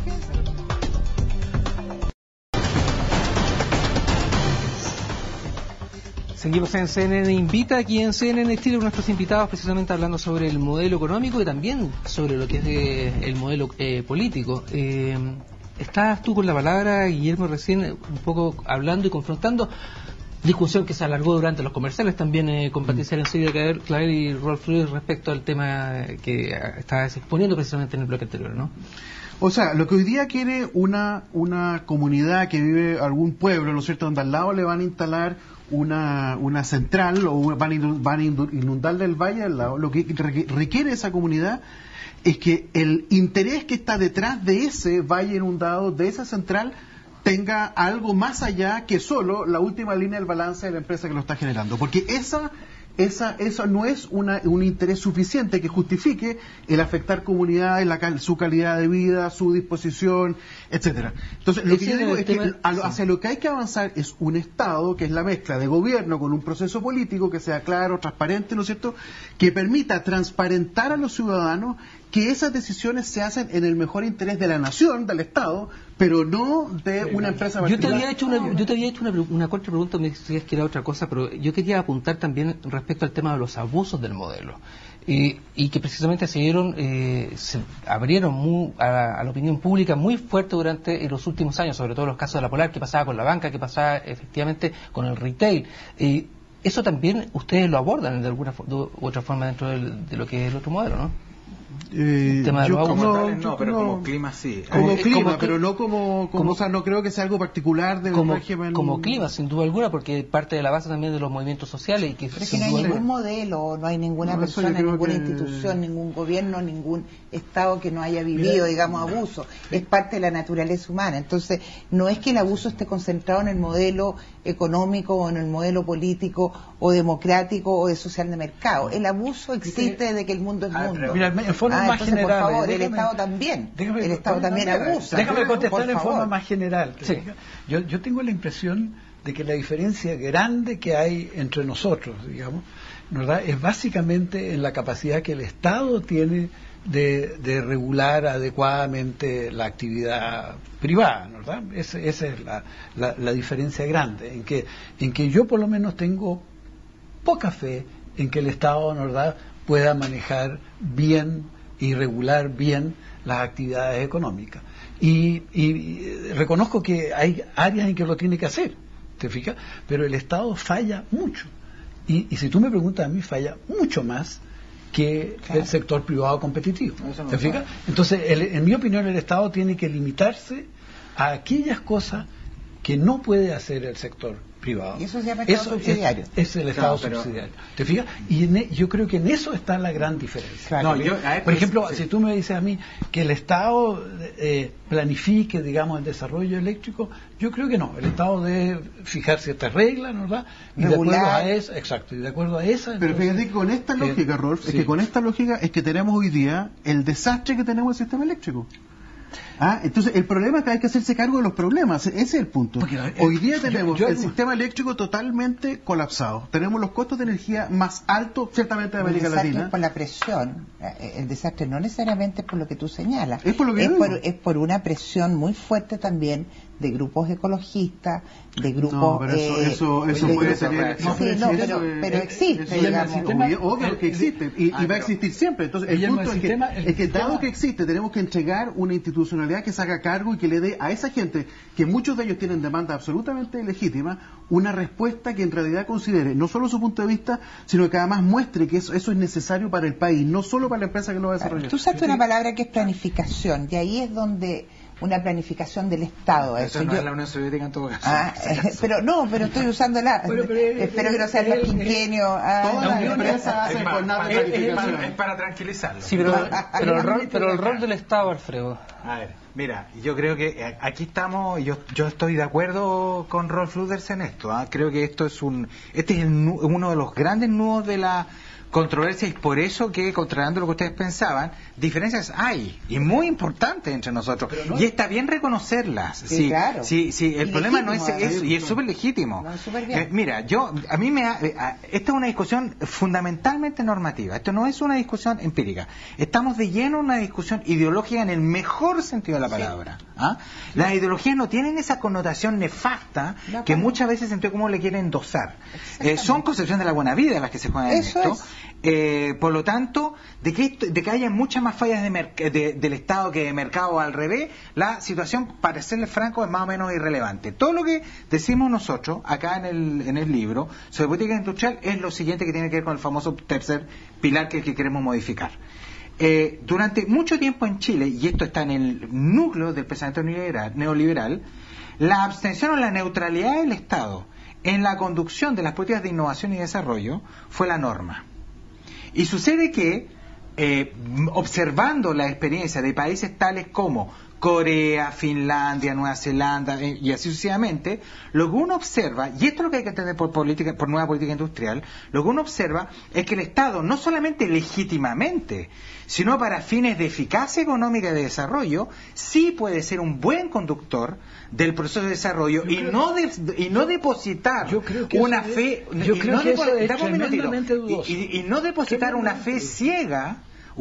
Seguimos en CNN Invita, aquí en CNN Estilo, con nuestros invitados precisamente hablando sobre el modelo económico y también sobre lo que es el modelo político. Estás tú con la palabra, Guillermo, recién un poco hablando y confrontando discusión que se alargó durante los comerciales también con Patricia Arencibia Clavel y Rolf Flügel respecto al tema que estabas exponiendo precisamente en el bloque anterior, ¿no? O sea, lo que hoy día quiere una comunidad que vive algún pueblo, ¿no es cierto?, donde al lado le van a instalar una central o van a inundarle el valle al lado, lo que requiere esa comunidad es que el interés que está detrás de ese valle inundado, de esa central, tenga algo más allá que solo la última línea del balance de la empresa que lo está generando, porque eso no es un interés suficiente que justifique el afectar comunidades, su calidad de vida, su disposición, etcétera. Entonces, lo que yo digo es que hacia lo que hay que avanzar es un Estado que es la mezcla de gobierno con un proceso político que sea claro, transparente, ¿no es cierto?, que permita transparentar a los ciudadanos que esas decisiones se hacen en el mejor interés de la nación, del Estado, pero no de una empresa particular. Yo te había hecho una corta pregunta, me decías que era otra cosa, pero yo quería apuntar también respecto al tema de los abusos del modelo. Y que precisamente se abrieron a la opinión pública muy fuerte durante los últimos años, sobre todo los casos de la Polar, que pasaba con la banca, que pasaba efectivamente con el retail. Eso también ustedes lo abordan de alguna u otra forma dentro de lo que es el otro modelo, ¿no? Como clima sí. Pero no o sea, no creo que sea algo particular del régimen. Como clima, sin duda alguna, porque parte de la base también de los movimientos sociales. Y que pero es que no hay ningún modelo, no hay ninguna persona, ninguna institución, ningún gobierno, ningún Estado que no haya vivido, digamos, abuso. Es parte de la naturaleza humana. Entonces, no es que el abuso esté concentrado en el modelo económico o en el modelo político o democrático o de social de mercado. El abuso existe desde que el mundo es mundo. Mira, en forma más entonces, general. Por favor, el Estado también. El Estado también abusa. Déjame contestar en forma más general. Sí. Yo tengo la impresión de que la diferencia grande que hay entre nosotros, digamos, ¿verdad?, es básicamente en la capacidad que el Estado tiene de regular adecuadamente la actividad privada, ¿verdad? Esa es la diferencia grande, en que yo por lo menos tengo poca fe en que el Estado, ¿verdad?, pueda manejar bien y regular bien las actividades económicas. Y reconozco que hay áreas en que lo tiene que hacer, ¿te fijas? Pero el Estado falla mucho. Y si tú me preguntas a mí, falla mucho más que el sector privado competitivo. ¿Te fijas? Entonces, en mi opinión, el Estado tiene que limitarse a aquellas cosas que no puede hacer el sector privado. Y eso se llama Estado subsidiario. Es el Estado subsidiario. ¿Te fijas? Y yo creo que en eso está la gran diferencia. Claro. Por ejemplo, si tú me dices a mí que el Estado planifique, digamos, el desarrollo eléctrico, yo creo que no. El Estado debe fijar ciertas reglas, ¿verdad? Y de acuerdo a eso, exacto, y de acuerdo a esa... Pero fíjate que con esta lógica, Rolf, es que con esta lógica es que tenemos hoy día el desastre que tenemos en el sistema eléctrico. Entonces el problema es que hay que hacerse cargo de los problemas, ese es el punto. Hoy día tenemos el sistema eléctrico totalmente colapsado, tenemos los costos de energía más altos ciertamente de América Latina. Es por la presión, el desastre no necesariamente es por lo que tú señalas, es por lo que es por una presión muy fuerte también de grupos ecologistas, de grupos... No, pero eso puede ser... pero existe, digamos. Obvio que existe, y va a existir siempre. Entonces, el punto es que dado que existe, tenemos que entregar una institucionalidad que se haga cargo y que le dé a esa gente, que muchos de ellos tienen demandas absolutamente legítimas, una respuesta que en realidad considere no solo su punto de vista, sino que además muestre que eso es necesario para el país, no solo para la empresa que lo va a desarrollar. Tú usaste una palabra que es planificación, y ahí es donde... una planificación del Estado. Eso no es la Unión Soviética en todo caso. Pero estoy usando espero que no sean los quinquenios. Todas las empresas hacen jornadas de planificación. Es para tranquilizarlo. Sí, pero el rol del Estado, Alfredo. A ver, mira, yo creo que aquí estamos, yo estoy de acuerdo con Rolf Luders en esto. Creo que este es uno de los grandes nudos de la controversia, y por eso que, contrariando lo que ustedes pensaban, diferencias hay, y muy importantes entre nosotros, y está bien reconocerlas. Sí, claro. Sí, el problema no es eso, y es súper legítimo. No, mira, esta es una discusión fundamentalmente normativa, esto no es una discusión empírica, estamos de lleno en una discusión ideológica en el mejor sentido de la palabra. Las ideologías no tienen esa connotación nefasta que muchas veces entre cómo le quieren endosar. Son concepciones de la buena vida las que se juegan en esto. Por lo tanto, de que haya muchas más fallas del Estado que de mercado, al revés, la situación, para serles franco, es más o menos irrelevante. Todo lo que decimos nosotros acá en el libro sobre política industrial es lo siguiente, que tiene que ver con el famoso tercer pilar que queremos modificar. Durante mucho tiempo en Chile, y esto está en el núcleo del pensamiento neoliberal, la abstención o la neutralidad del Estado en la conducción de las políticas de innovación y desarrollo fue la norma. Y sucede que, observando la experiencia de países tales como Corea, Finlandia, Nueva Zelanda, y así sucesivamente, lo que uno observa, y esto es lo que hay que entender por nueva política industrial, lo que uno observa es que el Estado, no solamente legítimamente, sino para fines de eficacia económica y de desarrollo, sí puede ser un buen conductor del proceso de desarrollo, y no depositar una fe, y no depositar una fe ciega,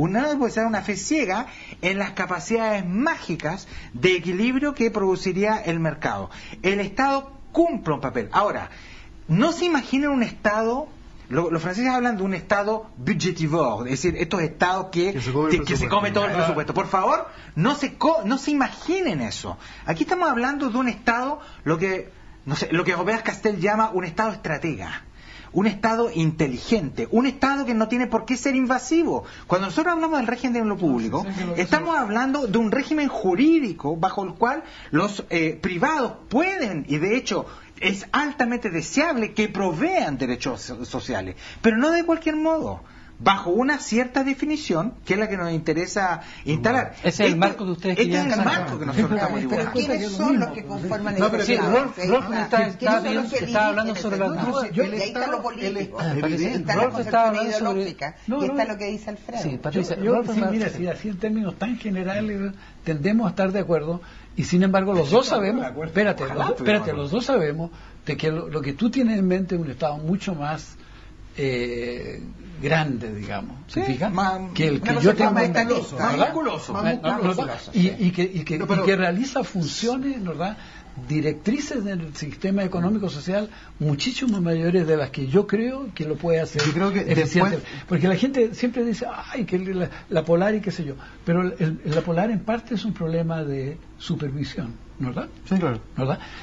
en las capacidades mágicas de equilibrio que produciría el mercado. El Estado cumple un papel. Ahora, no se imaginen un Estado... Los franceses hablan de un Estado budgetivore, es decir, estos Estados que se come todo el presupuesto. Por favor, no se imaginen eso. Aquí estamos hablando de un Estado, lo que Robert Castel llama un Estado estratega. Un Estado inteligente, un Estado que no tiene por qué ser invasivo. Cuando nosotros hablamos del régimen de lo público, estamos hablando de un régimen jurídico bajo el cual los privados pueden, y de hecho es altamente deseable que provean derechos sociales, pero no de cualquier modo, bajo una cierta definición, que es la que nos interesa instalar. Ese es el marco que ustedes quieren. Este es el marco que nosotros estamos dibujando. Pero ¿quiénes son los que conforman el Estado? Estaba hablando sobre la... Y ahí está lo político, está la concepción ideológica, y está lo que dice Alfredo. Sí, Patricia, mira, si así en términos tan generales tendemos a estar de acuerdo, y sin embargo los dos sabemos, los dos sabemos de que lo que tú tienes en mente es un Estado mucho más grande, digamos, ¿se fija? Que el que yo tengo más musculoso, y que realiza funciones, ¿verdad?, directrices del sistema económico social muchísimo mayores de las que yo creo que lo puede hacer eficiente. Porque la gente siempre dice, ay, que la polar y qué sé yo, pero la polar en parte es un problema de supervisión, ¿verdad? Sí, claro. ¿Verdad?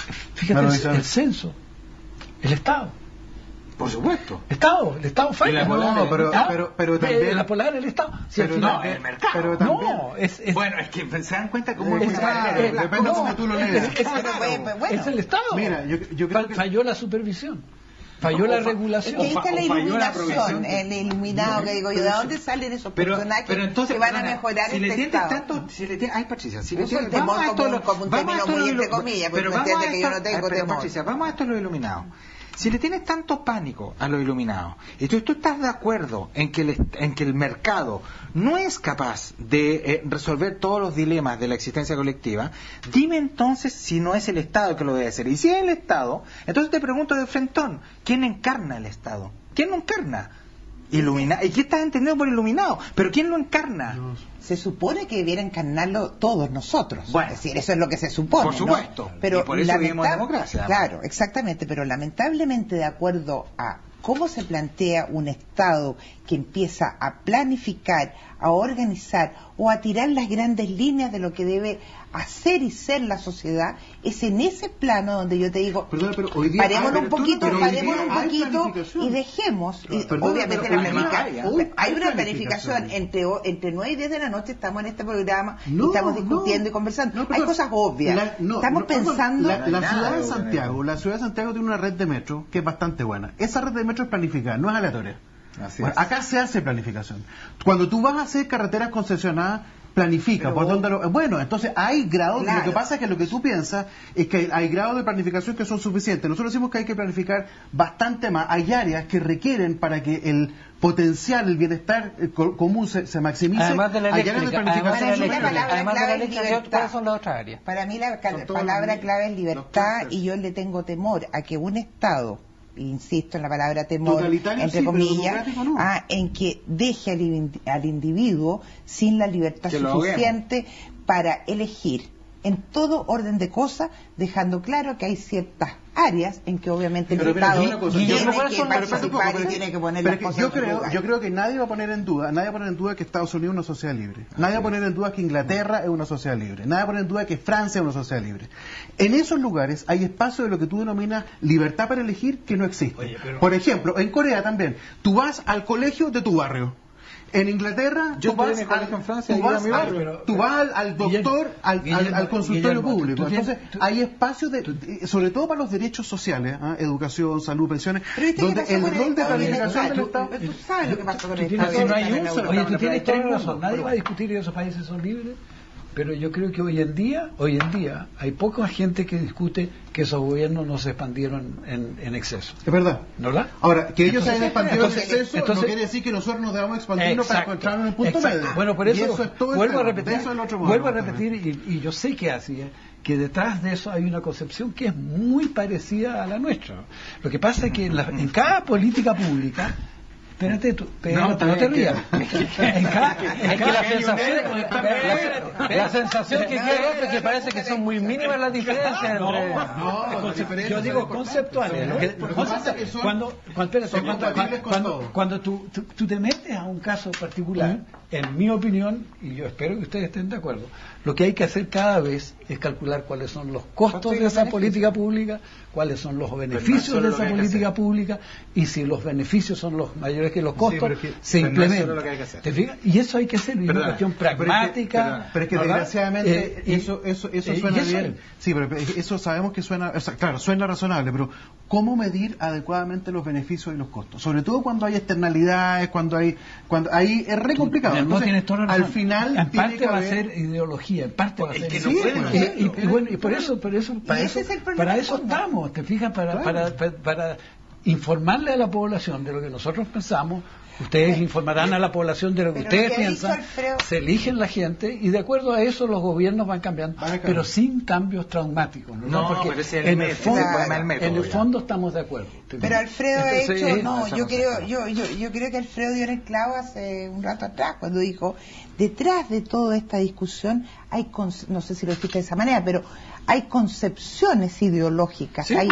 Fíjate, el censo, el Estado. Por supuesto. El Estado falla. Pero también la polar el Estado. Si el mercado. Pero también, bueno, es que se dan cuenta cómo depende de cómo tú lo leas. Es el Estado. Mira, yo creo que falló la supervisión. Falló la regulación. Es que ahí está la iluminación, el iluminado que digo yo. ¿De dónde salen esos personajes entonces, que van a mejorar este Estado? Ay, Patricia, si le Eso tienes, es como un término muy entre comillas, porque entiende que yo no tengo temor. Patricia, vamos a esto lo iluminado. Si le tienes tanto pánico a los iluminados, y tú estás de acuerdo en que el mercado no es capaz de resolver todos los dilemas de la existencia colectiva, dime entonces si no es el Estado que lo debe hacer. Y si es el Estado, entonces te pregunto de frentón, ¿quién encarna el Estado? ¿Quién lo encarna? ¿Y qué estás entendiendo por iluminado? ¿Pero quién lo encarna? Se supone que debiera encarnarlo todos nosotros. Bueno, es decir, eso es lo que se supone. Por supuesto. ¿No? Pero y por eso vivimos en democracia. Claro, exactamente. Pero lamentablemente, de acuerdo a cómo se plantea un Estado que empieza a planificar, a organizar o a tirar las grandes líneas de lo que debe hacer y ser la sociedad, es en ese plano donde yo te digo, parémonos un poquito y dejemos, obviamente la planificación, hay una planificación entre 9 y 10 de la noche, estamos en este programa y estamos discutiendo y conversando, hay cosas obvias, estamos pensando. La ciudad de Santiago tiene una red de metro que es bastante buena. Esa red de metro es planificada, no es aleatoria. Acá se hace planificación. Cuando tú vas a hacer carreteras concesionadas, planifica por dónde bueno, entonces hay grados. Lo que pasa es que lo que tú piensas es que hay grados de planificación que son suficientes. Nosotros decimos que hay que planificar bastante más. Hay áreas que requieren, para que el potencial, el bienestar común se maximice. Además de la eléctrica, ¿cuáles son las otras áreas? Para mí la palabra clave es libertad, y yo le tengo temor a que un Estado, insisto en la palabra temor, entre comillas, en que deje al individuo sin la libertad suficiente para elegir en todo orden de cosas, dejando claro que hay ciertas áreas en que obviamente el Estado tiene que participar y tiene que poner las cosas en su lugar. Yo creo que nadie va a poner en duda que Estados Unidos es una sociedad libre. Nadie va a poner en duda que Inglaterra es una sociedad libre. Nadie va a poner en duda que Francia es una sociedad libre. En esos lugares hay espacio de lo que tú denominas libertad para elegir que no existe. Por ejemplo, en Corea también, tú vas al colegio de tu barrio. En Inglaterra, tú vas al doctor, al consultorio público. Entonces, hay espacios sobre todo para los derechos sociales, educación, salud, pensiones, donde el rol de planificación del Estado. Tú sabes lo que pasó con el Estado. Oye, tú tienes toda la razón. Nadie va a discutir que esos países son libres. Pero yo creo que hoy en día hay poca gente que discute que esos gobiernos no se expandieron en exceso. Es verdad. ¿No verdad? Ahora, que ellos se hayan expandido en exceso no quiere decir que nosotros nos debamos expandirnos para encontrarnos en el punto medio. Bueno, por eso, es todo vuelvo a repetir, y yo sé que así es, que detrás de eso hay una concepción que es muy parecida a la nuestra. Lo que pasa es que en cada política pública, espérate tú, no te rías. La sensación que queda es que parece que son muy mínimas las diferencias. Yo digo conceptuales. Cuando tú te metes a un caso particular, en mi opinión, y yo espero que ustedes estén de acuerdo, lo que hay que hacer cada vez es calcular cuáles son los costos de esa política pública, cuáles son los beneficios de esa política pública, y si los beneficios son los mayores que los costos, se implementan. ¿Te fijas? Y eso hay que hacer, es una cuestión pragmática. Pero es que desgraciadamente eso suena bien. Sí, pero eso sabemos que suena, suena razonable, pero ¿cómo medir adecuadamente los beneficios y los costos? Sobre todo cuando hay externalidades, cuando ahí es re complicado. Entonces, al final en parte va a ser ideología, en parte va a ser y por eso para eso estamos, te fijas, para informarle a la población de lo que nosotros pensamos. Ustedes informarán a la población de lo que ustedes piensan, se eligen la gente y de acuerdo a eso los gobiernos van cambiando, pero sin cambios traumáticos, ¿no? Porque en el fondo estamos de acuerdo. Pero Alfredo yo creo que Alfredo dio en el clavo hace un rato atrás cuando dijo, detrás de toda esta discusión hay, no sé si lo dijiste de esa manera, pero hay concepciones ideológicas,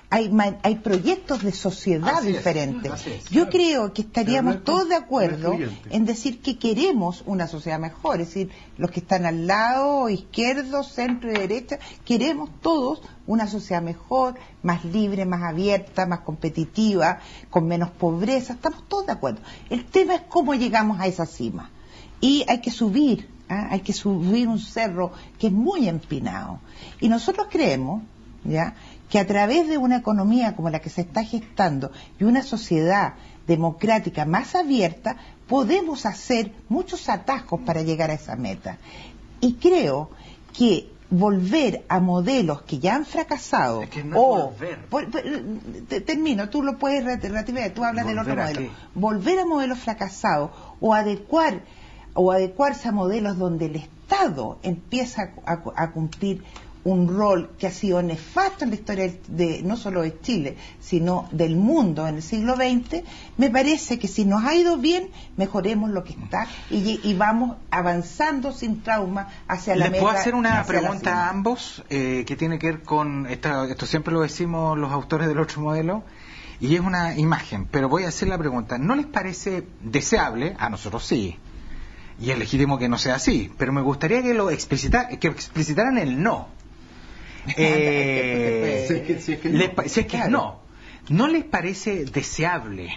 hay proyectos de sociedad diferentes. Yo creo que estaríamos todos de acuerdo en decir que queremos una sociedad mejor, es decir, los que están al lado, izquierdo, centro y derecha, queremos todos una sociedad mejor, más libre, más abierta, más competitiva, con menos pobreza, estamos todos de acuerdo. El tema es cómo llegamos a esa cima. Y hay que subir un cerro que es muy empinado. Y nosotros creemos, ¿ya?, que a través de una economía como la que se está gestando y una sociedad democrática más abierta, podemos hacer muchos atajos para llegar a esa meta. Y creo que volver a modelos que ya han fracasado, es que no termino, tú lo puedes ratificar, tú hablas del otro modelo, volver a modelos fracasados o adecuarse a modelos donde el Estado empieza a cumplir un rol que ha sido nefasto en la historia no solo de Chile, sino del mundo en el siglo XX. Me parece que si nos ha ido bien, mejoremos lo que está y vamos avanzando sin trauma hacia la meta. ¿Les puedo hacer una pregunta a ambos que tiene que ver con esto siempre lo decimos los autores del otro modelo, y es una imagen, pero voy a hacer la pregunta. ¿No les parece deseable? A nosotros sí, y es legítimo que no sea así, pero me gustaría que explicitaran el no. Si es que ¿no les parece deseable,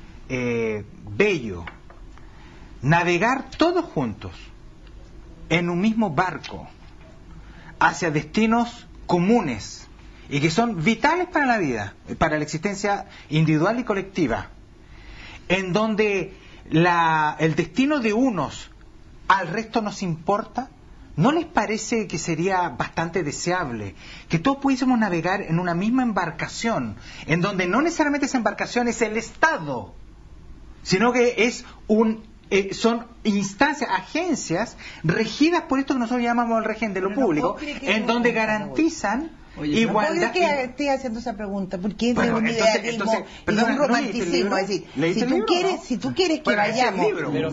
bello, navegar todos juntos en un mismo barco hacia destinos comunes y que son vitales para la vida, para la existencia individual y colectiva, en donde el destino de unos al resto nos importa? ¿No les parece que sería bastante deseable que todos pudiésemos navegar en una misma embarcación, en donde no necesariamente esa embarcación es el Estado, sino que son instancias, agencias regidas por esto que nosotros llamamos el régimen de lo público, en donde garantizan igualdad? ¿Por qué estoy haciendo esa pregunta? Porque es de un idealismo y de un romanticismo. Es decir, si tú quieres que vayamos,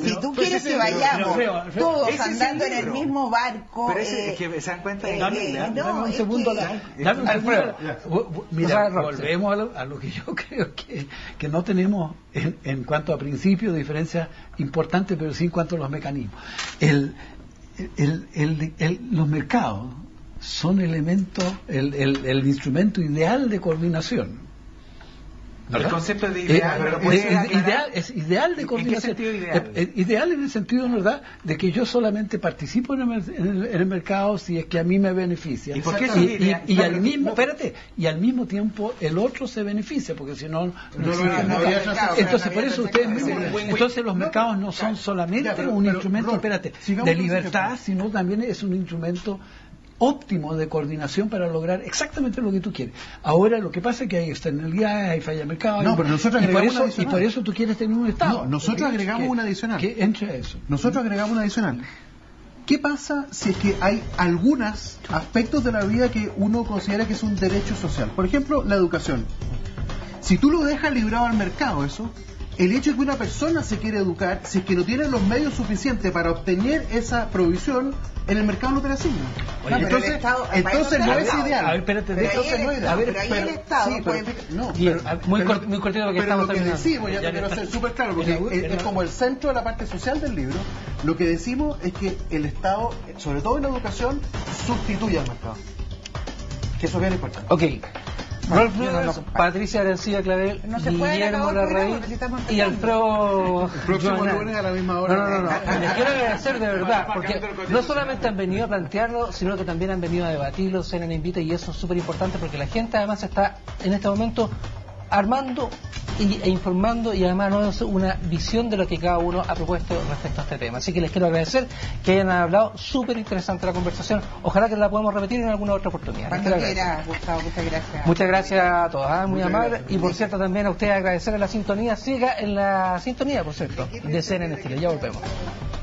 todos andando en el mismo barco. Pero es que se dan cuenta de dame un segundo. Mira, volvemos a lo que yo creo que no tenemos en cuanto a principios, diferencias importantes, pero sí en cuanto a los mecanismos. Los mercados son elementos, el instrumento ideal de coordinación. ¿verdad? El concepto de ideal, es ideal de coordinación. ¿En qué sentido ideal? Ideal en el sentido, ¿verdad?, de que yo solamente participo en el mercado si es que a mí me beneficia. ¿Y por qué y al mismo tiempo el otro se beneficia, porque si no existe el mercado. Entonces, por eso entonces los mercados no son solamente un instrumento, de libertad, sino también es un instrumento óptimo de coordinación para lograr exactamente lo que tú quieres. Ahora lo que pasa es que hay externalidades, hay falla de mercado, pero nosotros y por eso tú quieres tener un Estado. No, nosotros agregamos una adicional. Que entre a eso. Nosotros agregamos una adicional. ¿Qué pasa si es que hay algunos aspectos de la vida que uno considera que es un derecho social? Por ejemplo, la educación. Si tú lo dejas librado al mercado, eso, el hecho de que una persona se quiere educar, si es que no tiene los medios suficientes para obtener esa provisión, en el mercado no te la asignan. Entonces no es ideal. A ver, espérate, entonces no es ideal. Pero ahí el Estado muy cortito lo que estamos lo que terminando. decimos, ya te quiero ser súper claro, porque es como el centro de la parte social del libro. Lo que decimos es que el Estado, sobre todo en la educación, sustituye al mercado. Que eso es bien importante. Ok. Rolf Flügers, Patricia García Clavel, Guillermo Larraín y Alfredo. Próximo lunes a la misma hora. No. Les quiero agradecer de verdad, porque no solamente han venido a plantearlo, sino que también han venido a debatirlo, se les invita, y eso es súper importante porque la gente además está en este momento armando e informando, y además no es una visión de lo que cada uno ha propuesto respecto a este tema. Así que les quiero agradecer que hayan hablado, súper interesante la conversación. Ojalá que la podamos repetir en alguna otra oportunidad. Cuando quiera, Gustavo, muchas gracias. Muchas gracias a todos, muy amable. Y por cierto también a ustedes agradecer la sintonía. Siga en la sintonía, por cierto, de CNN Chile. Ya volvemos.